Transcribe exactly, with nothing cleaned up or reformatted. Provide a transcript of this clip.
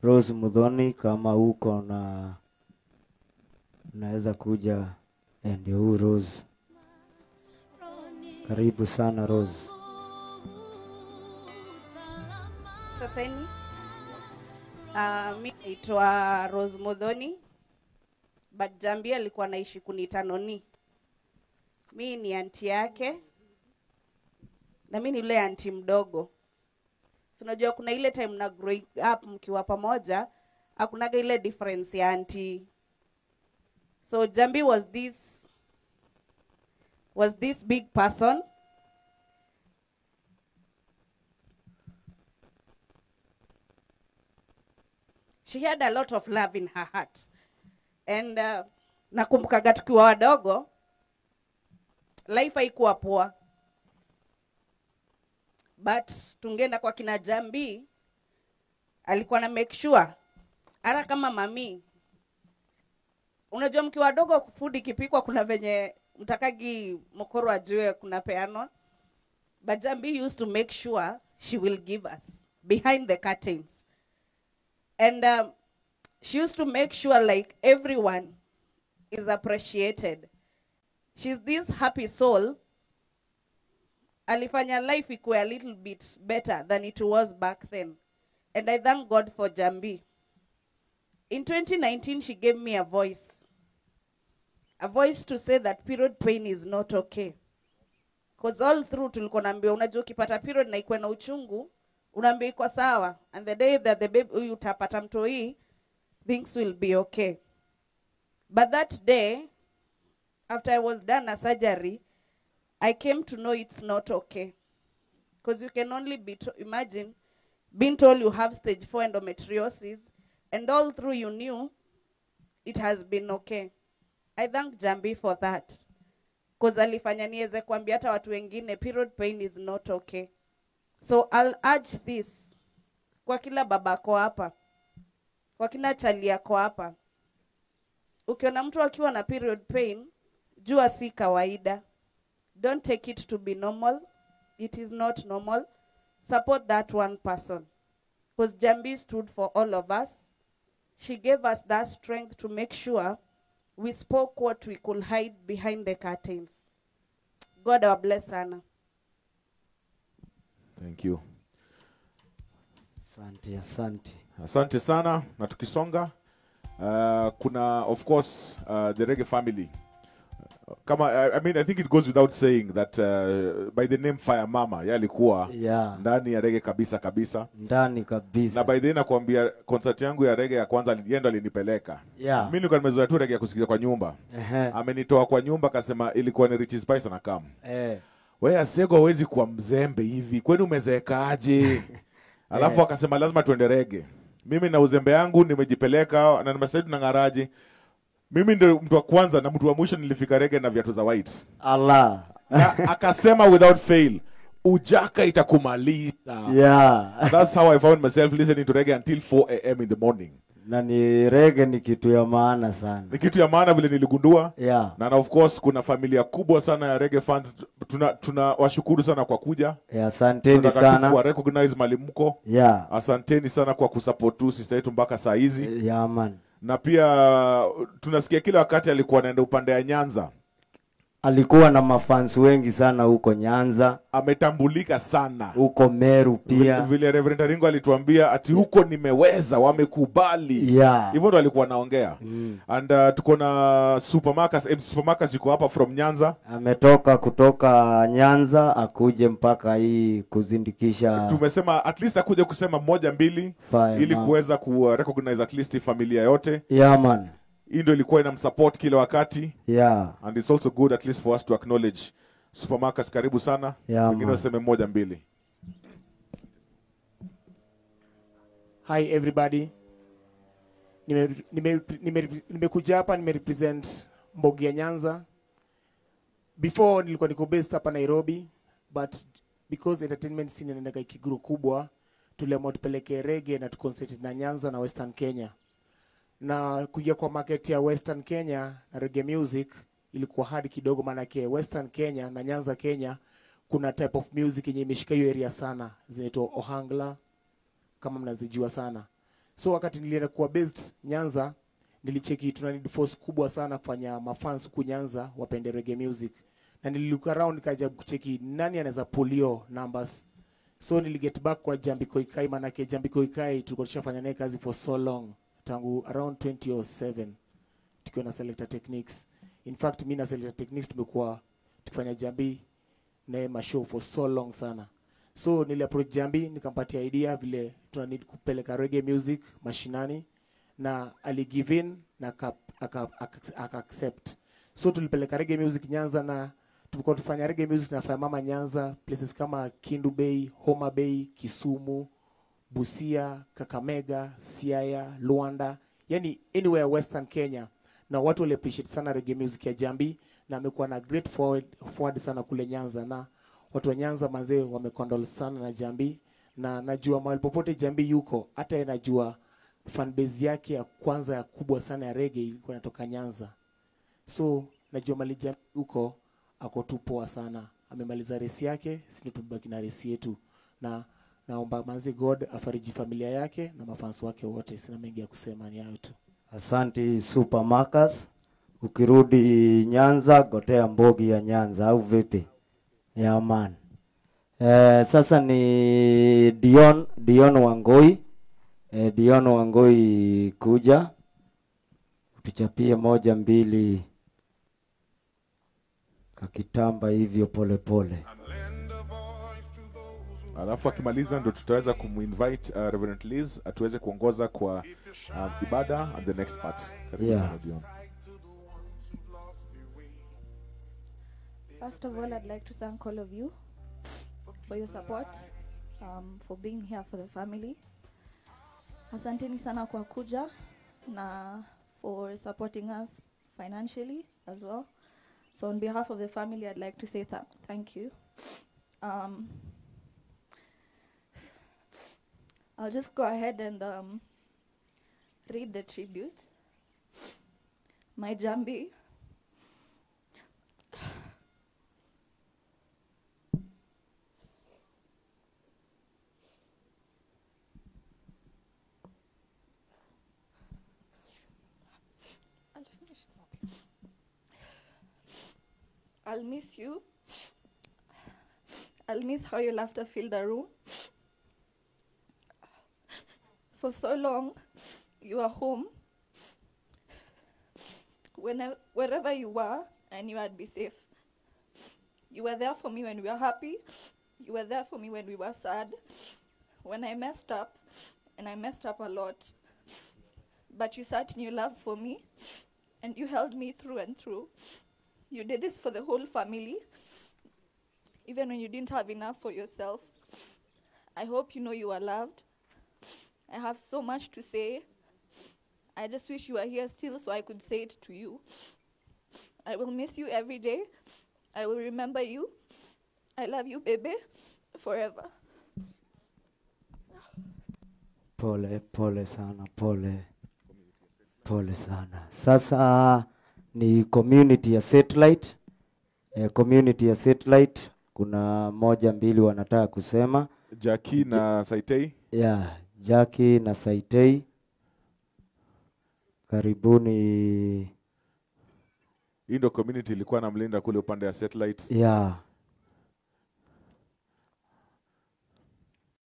Rose Muthoni, kama uko na unaweza kuja. Ndio huyu Rose. Karibu sana Rose. Sasa ni uh, mimi naitwa Rose Muthoni, but Jambi alikuwa anaishi kuniita Noni. Mimi ni aunti yake na mimi ni yule aunti mdogo. So unajua kuna ile time na growing up mkiwa pamoja, hakunaga ile difference ya aunti. So Jambi was this was this big person. She had a lot of love in her heart. And uh, nakumbukaga tukiwa wadogo, life haikuwa poa. But tungeenda kwa kina Jambi, alikuwa na make sure hata kama mami, unajua mkiwa wadogo food ikipikwa kuna venye mtakagi mokoro ajue kuna peanwa. But Jambi used to make sure she will give us behind the curtains. And um, she used to make sure like everyone is appreciated. She's this happy soul. Alifanya life ikuwe a little bit better than it was back then. And I thank God for Jambi. In twenty nineteen, she gave me a voice. A voice to say that period pain is not okay. Because all through tulikuwa naambiwa unajua ukipata period na ikuwe na uchungu, unaambiwa iko sawa. And the day that the baby utapata mtoi, things will be okay. But that day, after I was done a surgery, I came to know it's not okay. Because you can only be, to imagine, being told you have stage four endometriosis, and all through you knew it has been okay. I thank Jambi for that. Because alifanya niweze kuambia hata watu wengine, period pain is not okay. So I'll urge this, kwa kila babako hapa, kwa kila chali yako hapa, ukiona mtu akiwa na period pain, jua si kawaida. Don't take it to be normal. It is not normal. Support that one person. Because Jambi stood for all of us. She gave us that strength to make sure we spoke what we could hide behind the curtains. God our bless Anna. Thank you. Asante, asante. Asante sana. Na tukisonga, uh, kuna of course uh, the Reggae family. Kama, I, I mean, I think it goes without saying that uh, by the name Fire Mama, yalikuwa yeah. ndani ya Reggae kabisa kabisa. Ndani kabisa. Na by the way nakwambia concert yangu ya Reggae ya kwanza yendo alinipeleka. Yeah. Mimi nilikuwa nimezoea tu Reggae ya kusikiza kwa nyumba. Uh-huh. Amenitoa kwa nyumba akasema ilikuwa ni Richie Spice na Kam. Eh. Wewe Asego hawezi kuwa mzembe hivi. Kwani umezeekaje? Alafu akasema lazima tuende Reggae. Mimi na uzembe yangu nimejipeleka na nimesaidia na ngaraji. Mimi ndio mtu wa kwanza na mtu wa mwisho nilifika Reggae na viatu za white. Allah. Na akasema without fail, ujaka itakumaliza. Yeah. That's how I found myself listening to Reggae until four A M in the morning. Na ni Reggae ni kitu ya maana sana. Ni kitu ya maana vile niligundua. Yeah. Na, na of course kuna familia kubwa sana ya Reggae fans. Tuna, tuna washukuru sana kwa kuja. Yeah, asanteni sana. Kwa recognize malimuko. Yeah. Asanteni sana kwa kusupport tu sister yetu mpaka saa hizi. Yeah man. Na pia tunasikia kila wakati alikuwa anaenda upande ya Nyanza. Alikuwa na mafans wengi sana huko Nyanza. Ametambulika sana. Huko Meru pia. Vile Reverend Ringo alituambia ati huko nimeweza, wamekubali. Yeah. Hivyo ndo alikuwa anaongea. Mm. And uh, tuko na Supermarkets, M C Supermarkets yuko hapa from Nyanza. Ametoka kutoka Nyanza akuje mpaka hii kuzindikisha. Tumesema at least akuje kusema moja mbili Fine, ili kuweza ku recognize at least familia yote. Yeah man. Hii ndio ilikuwa inamsupport kila wakati. Yeah. And it's also good at least for us to acknowledge Supermarkets. Karibu sana. Yeah, wengine waseme moja mbili. Hi everybody. Nime nime nime nimekuja hapa nime represent Mbogi ya Nyanza. Before nilikuwa niko based hapa Nairobi, but because entertainment scene inaenda ikiguru kubwa, tuliamua tupeleke Reggae na tuconcentrate na Nyanza na Western Kenya. Na kuja kwa market ya Western Kenya na Reggae music ilikuwa hard kidogo, maana yake Western Kenya na Nyanza Kenya kuna type of music yenye imeshika hiyo area sana, zinaitwa Ohangla kama mnazijua sana. So wakati nilienda kuwa based Nyanza, nilicheki tuna need force kubwa sana kufanya mafans huku Nyanza wapende reggae music. Na nililook around nikaja kucheki nani anaweza polio numbers. So niliget back kwa Jambi Koikai, manake Jambi Koikai tulikuwa tushafanya naye kazi for so long, tangu around twenty oh seven tukiwa na Selector Techniques. In fact mimi na Selector Techniques tumekuwa tukifanya Jambi naye mashow for so long sana. So nili approach Jambi nikampatia idea vile tuna need kupeleka reggae music mashinani, na ali give in na aka aka accept. So tulipeleka reggae music Nyanza, na tulikuwa tufanya reggae music na Faya Mama Nyanza, places kama Kindu Bay, Homa Bay, Kisumu, Busia, Kakamega, Siaya, Luanda, yani anywhere Western Kenya. Na watu wale appreciate sana reggae music ya Jambi, na amekuwa na great forward, forward sana kule Nyanza, na watu wa Nyanza mazee wamekondol sana na Jambi, na najua mahali popote Jambi yuko, hata najua fan base yake ya kwanza ya kubwa sana ya reggae ilikuwa inatoka Nyanza. So najua mahali Jambi yuko ako tu poa sana, amemaliza resi yake, sisi tubaki na resi yetu, na naomba manzi God afariji familia yake na mafansi wake wote. Sina mengi ya kusema, ni hayo tu. Asante Super Marcus. Ukirudi Nyanza gotea mbogi ya Nyanza au vipi? Ya man. Eh, sasa ni Dion Dion Wangoi. Eh, Dion Wangoi kuja utuchapie moja mbili kakitamba hivyo pole pole. Alafu akimaliza ndo tutaweza kuminvite uh, Reverend Liz atuweze kuongoza kwa um, ibada and the next part. Karibu Yeah. sana Dion. First of all, I'd like to thank all of you for your support, um, for being here for the family. Asanteni sana kwa kuja na for supporting us financially as well. So on behalf of the family, I'd like to say th thank you. Um, I'll just go ahead and um, read the tribute. My Jambi. I'll finish, it's okay. I'll miss you. I'll miss how your laughter filled the room. For so long, you were home. Whenever, wherever you were, I knew I'd be safe. You were there for me when we were happy. You were there for me when we were sad. When I messed up, and I messed up a lot. But you sat in your love for me, and you held me through and through. You did this for the whole family, even when you didn't have enough for yourself. I hope you know you are loved. I have so much to say. I just wish you were here still so I could say it to you. I will miss you every day. I will remember you. I love you, baby, forever. Pole pole sana, pole pole sana. Sasa ni community ya Satellite. Eh, community ya Satellite kuna moja mbili wanataka kusema. Jackie na Saitei. Yeah, Jackie na Saitei. Karibuni. Hii ndo community ilikuwa na mlinda kule upande ya Satellite. Yeah.